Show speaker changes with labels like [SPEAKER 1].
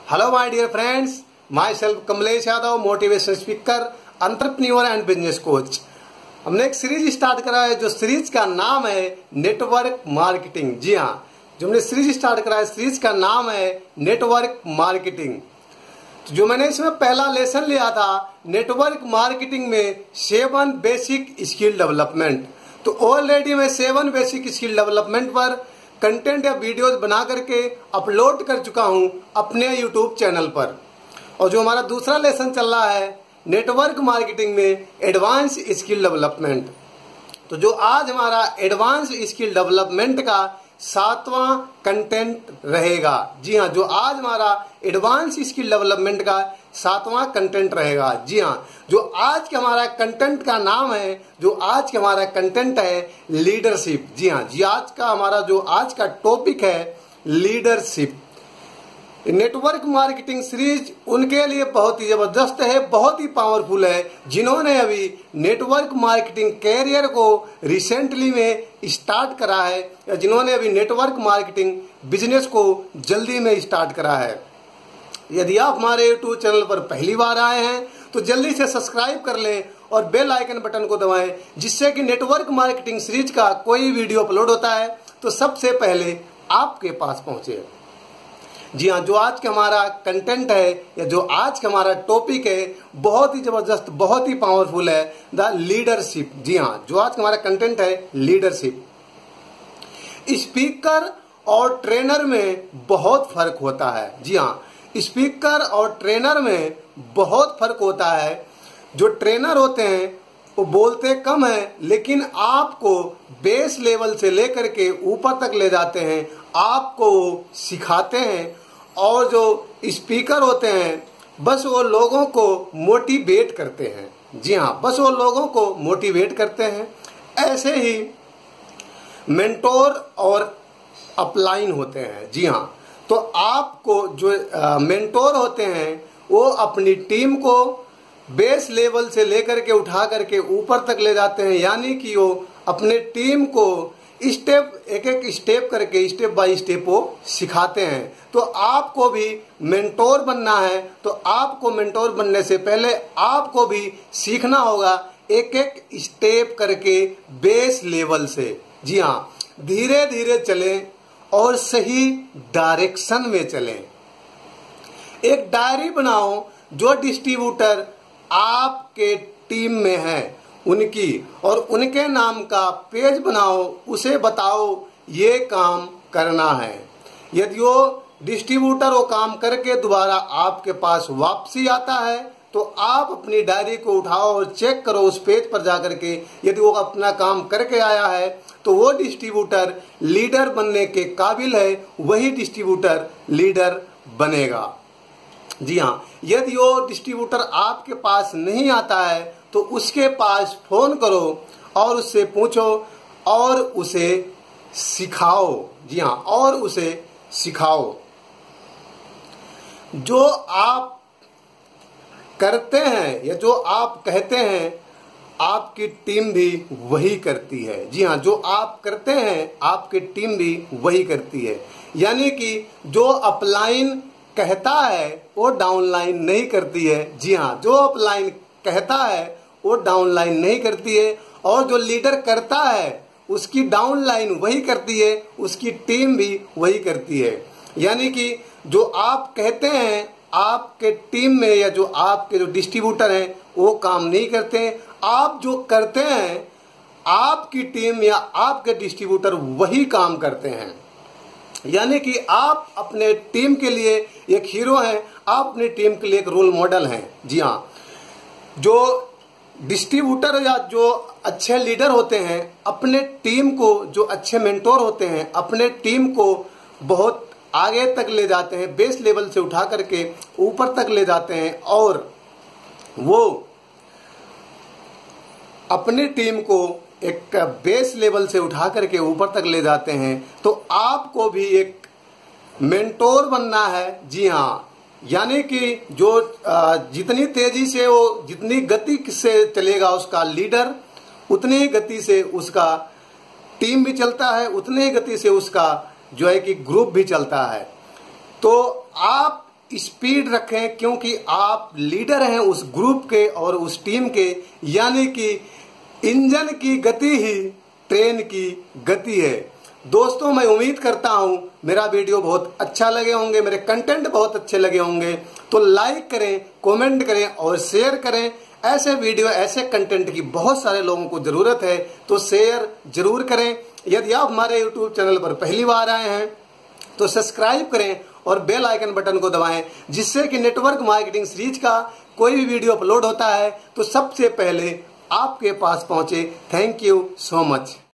[SPEAKER 1] Hello my dear friends, myself Kamlesh Yadav, motivation speaker, entrepreneur and business coach. हमने एक series start करा है जो सीरीज का नाम है नेटवर्क मार्केटिंग। जी हाँ, जो हमने सीरीज स्टार्ट करा है सीरीज का नाम है नेटवर्क मार्केटिंग। तो जो मैंने इसमें पहला लेसन लिया था नेटवर्क मार्केटिंग में 7 बेसिक स्किल डेवलपमेंट। तो ऑलरेडी मैं 7 बेसिक स्किल डेवलपमेंट पर कंटेंट या वीडियोस बना करके अपलोड कर चुका हूं अपने यूट्यूब चैनल पर। और जो हमारा दूसरा लेसन चल रहा है नेटवर्क मार्केटिंग में एडवांस स्किल डेवलपमेंट। तो जो आज हमारा एडवांस स्किल डेवलपमेंट का 7वां कंटेंट रहेगा। जी हाँ, जो आज हमारा एडवांस स्किल डेवलपमेंट का 7वां कंटेंट रहेगा। जी हाँ, जो आज का हमारा कंटेंट का नाम है, जो आज का हमारा कंटेंट है लीडरशिप। जी हाँ जी, आज का हमारा जो आज का टॉपिक है लीडरशिप। नेटवर्क मार्केटिंग सीरीज उनके लिए बहुत ही जबरदस्त है, बहुत ही पावरफुल है जिन्होंने अभी नेटवर्क मार्केटिंग कैरियर को रिसेंटली में स्टार्ट करा है या जिन्होंने अभी नेटवर्क मार्केटिंग बिजनेस को जल्दी में स्टार्ट करा है। यदि आप हमारे यूट्यूब चैनल पर पहली बार आए हैं तो जल्दी से सब्सक्राइब कर लें और बेल आइकन बटन को दबाएं, जिससे कि नेटवर्क मार्केटिंग सीरीज का कोई वीडियो अपलोड होता है तो सबसे पहले आपके पास पहुंचे। जी हाँ, जो आज का हमारा कंटेंट है या जो आज का हमारा टॉपिक है बहुत ही जबरदस्त, बहुत ही पावरफुल है, द लीडरशिप। जी हाँ, जो आज का हमारा कंटेंट है लीडरशिप। स्पीकर और ट्रेनर में बहुत फर्क होता है। जी हाँ, स्पीकर और ट्रेनर में बहुत फर्क होता है। जो ट्रेनर होते हैं वो बोलते कम है लेकिन आपको बेस लेवल से लेकर के ऊपर तक ले जाते हैं, आपको सिखाते हैं। और जो स्पीकर होते हैं बस वो लोगों को मोटिवेट करते हैं। जी हाँ, बस वो लोगों को मोटिवेट करते हैं। ऐसे ही मेंटोर और अपलाइन होते हैं। जी हाँ, तो आपको जो मेंटोर होते हैं वो अपनी टीम को बेस लेवल से लेकर के उठा करके ऊपर तक ले जाते हैं, यानी कि वो अपने टीम को स्टेप एक स्टेप करके स्टेप बाय स्टेप वो सिखाते हैं। तो आपको भी मेंटोर बनना है तो आपको मेंटोर बनने से पहले आपको भी सीखना होगा एक एक स्टेप करके बेस लेवल से। जी हाँ, धीरे धीरे चलें और सही डायरेक्शन में चलें। एक डायरी बनाओ जो डिस्ट्रीब्यूटर आपके टीम में है उनकी, और उनके नाम का पेज बनाओ, उसे बताओ ये काम करना है। यदि वो डिस्ट्रीब्यूटर वो काम करके दोबारा आपके पास वापसी आता है तो आप अपनी डायरी को उठाओ और चेक करो उस पेज पर जाकर के, यदि वो अपना काम करके आया है तो वो डिस्ट्रीब्यूटर लीडर बनने के काबिल है, वही डिस्ट्रीब्यूटर लीडर बनेगा। जी हाँ, यदि वो डिस्ट्रीब्यूटर आपके पास नहीं आता है तो उसके पास फोन करो और उससे पूछो और उसे सिखाओ। जी हाँ, और उसे सिखाओ। जो आप करते हैं या जो आप कहते हैं आपकी टीम भी वही करती है। जी हाँ, जो आप करते हैं आपकी टीम भी वही करती है। यानी कि जो अपलाइन कहता है वो डाउनलाइन नहीं करती है। जी हाँ, जो अपलाइन कहता है वो डाउनलाइन नहीं करती है, और जो लीडर करता है उसकी डाउनलाइन वही करती है, उसकी टीम भी वही करती है। यानी कि जो आप कहते हैं आपके टीम में या जो आपके जो डिस्ट्रीब्यूटर हैं वो काम नहीं करते हैं, आप जो करते हैं आपकी टीम या आपके डिस्ट्रीब्यूटर वही काम करते हैं। यानी कि आप अपने टीम के लिए एक हीरो हैं, आप अपनी टीम के लिए एक रोल मॉडल हैं। जी हाँ, जो डिस्ट्रीब्यूटर या जो अच्छे लीडर होते हैं अपने टीम को, जो अच्छे मेंटोर होते हैं अपने टीम को बहुत आगे तक ले जाते हैं, बेस लेवल से उठा करके ऊपर तक ले जाते हैं, और वो अपनी टीम को एक बेस लेवल से उठा करके ऊपर तक ले जाते हैं। तो आपको भी एक मेंटोर बनना है। जी हाँ, यानी कि जो जितनी तेजी से वो जितनी गति से चलेगा उसका लीडर, उतनी ही गति से उसका टीम भी चलता है, उतनी ही गति से उसका जो है कि ग्रुप भी चलता है। तो आप स्पीड रखें, क्योंकि आप लीडर हैं उस ग्रुप के और उस टीम के, यानी कि इंजन की गति ही ट्रेन की गति है। दोस्तों, मैं उम्मीद करता हूं मेरा वीडियो बहुत अच्छा लगे होंगे, मेरे कंटेंट बहुत अच्छे लगे होंगे। तो लाइक करें, कमेंट करें और शेयर करें। ऐसे वीडियो, ऐसे कंटेंट की बहुत सारे लोगों को जरूरत है, तो शेयर जरूर करें। यदि आप हमारे YouTube चैनल पर पहली बार आए हैं तो सब्सक्राइब करें और बेल आइकन बटन को दबाएं, जिससे कि नेटवर्क मार्केटिंग सीरीज का कोई भी वीडियो अपलोड होता है तो सबसे पहले आपके पास पहुंचे। Thank you so much.